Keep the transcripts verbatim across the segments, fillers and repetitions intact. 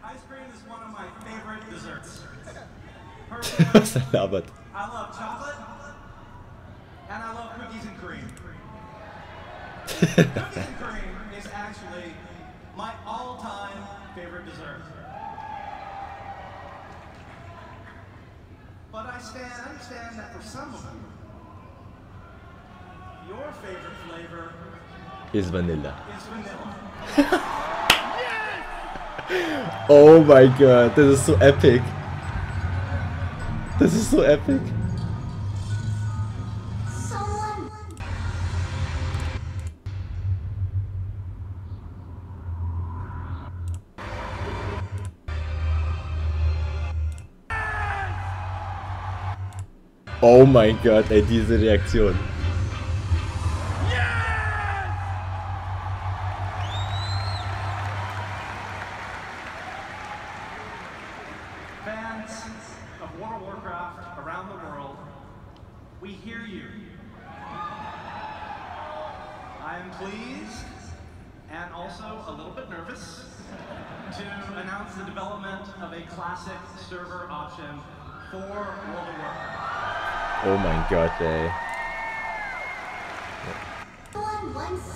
Ice cream is one of my favorite desserts. Was er labert. I love chocolate and I love cookies and cream. Cookies and cream is actually my all-time favorite dessert. But I stand, understand that for some of you, your favorite flavor Ist Vanilla. is vanilla. Oh mein Gott, das ist so epic. Das ist so epic. Someone. Oh mein Gott, ey, diese Reaktion. Fans of World of Warcraft around the world, we hear you. I am pleased and also a little bit nervous to announce the development of a classic server option for World of Warcraft. Oh mein Gott, ey. Someone once.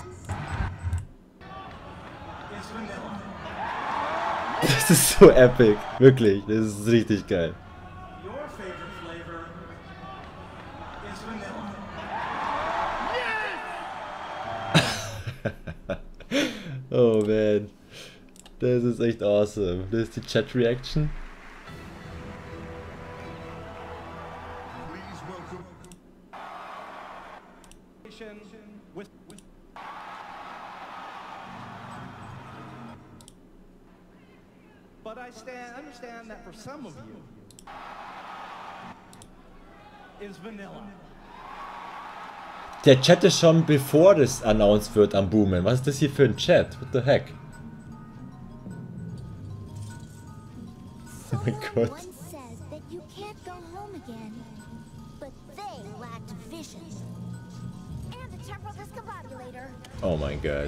It's vanilla. Das ist so epic. Wirklich, das ist richtig geil. Your favorite flavor is vanilla. Oh man. Das ist echt awesome. Das ist die Chat-Reaction. Please welcome. With, with But I stand, understand that for some of you, is vanilla. Der Chat ist schon bevor das announced wird am Boomen. Was ist das hier für ein Chat? What the heck? Oh mein Someone Gott. once said that you can't go home again, but they lacked vision and a temporal discombobulator. Oh mein Gott.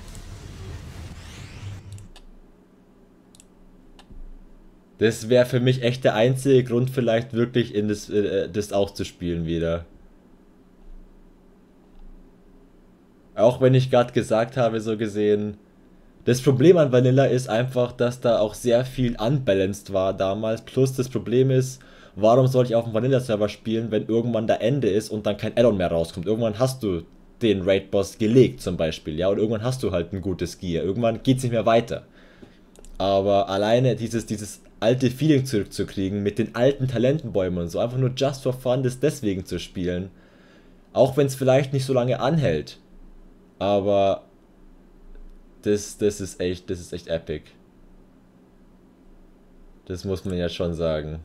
Das wäre für mich echt der einzige Grund, vielleicht wirklich in das, äh, das auch zu spielen wieder. Auch wenn ich gerade gesagt habe, so gesehen, das Problem an Vanilla ist einfach, dass da auch sehr viel unbalanced war damals. Plus das Problem ist, warum soll ich auf dem Vanilla-Server spielen, wenn irgendwann der Ende ist und dann kein Addon mehr rauskommt. Irgendwann hast du den Raid-Boss gelegt zum Beispiel, ja, und irgendwann hast du halt ein gutes Gear. Irgendwann geht es nicht mehr weiter. Aber alleine dieses, dieses alte Feeling zurückzukriegen mit den alten Talentenbäumen und so, einfach nur just for fun, das deswegen zu spielen, auch wenn es vielleicht nicht so lange anhält, aber das, das ist echt, das ist echt epic. Das muss man ja schon sagen.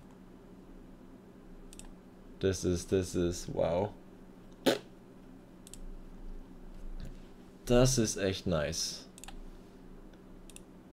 Das ist, das ist, wow. Das ist echt nice.